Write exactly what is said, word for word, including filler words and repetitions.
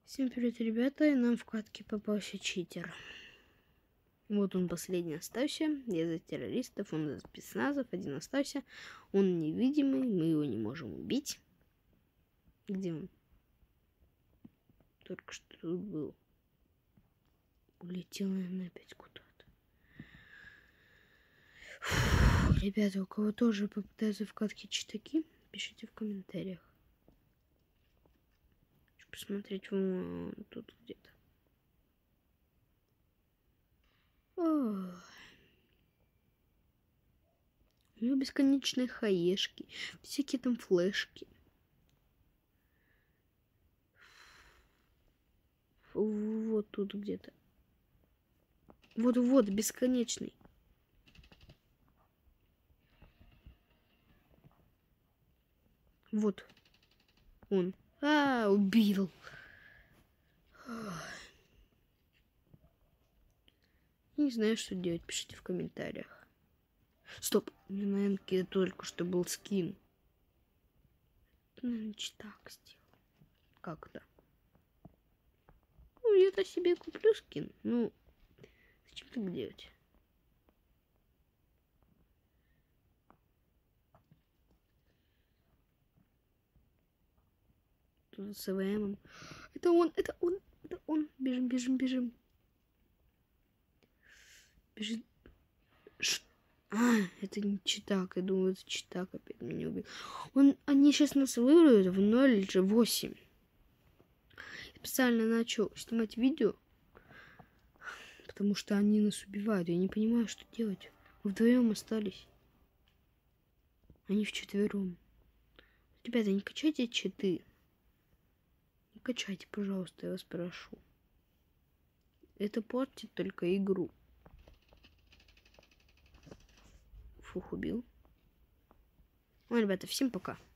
Всем привет, ребята, и нам в катке попался читер. Вот он последний остался, я за террористов, он за спецназов, один остался. Он невидимый, мы его не можем убить. Где он? Только что тут был. Улетел, наверное, опять куда-то. Фух, ребята, у кого тоже попадаются в катке читаки, пишите в комментариях. Хочу посмотреть вон тут где-то. Ох. У него бесконечные хаешки, всякие там флешки. Вот тут где-то. Вот-вот, бесконечный. Вот он. А, убил. Не знаю, что делать. Пишите в комментариях. Стоп. У меня на энке только что был скин. Наверное, так сделал. Как-то. Ну, я-то себе куплю скин. Ну, зачем так делать? Тут с ЭВМом. Это он, это он, это он. Бежим, бежим, бежим. Бежит. Ш... А, это не читак. Я думаю, это читак опять меня убил. Он, они сейчас нас вырвут в ноль восемь. Я специально начал снимать видео, потому что они нас убивают. Я не понимаю, что делать. Мы вдвоем остались. Они вчетвером. Ребята, не качайте читы. Не качайте, пожалуйста, я вас прошу. Это портит только игру. Фух, убил. Ну, ребята, всем пока.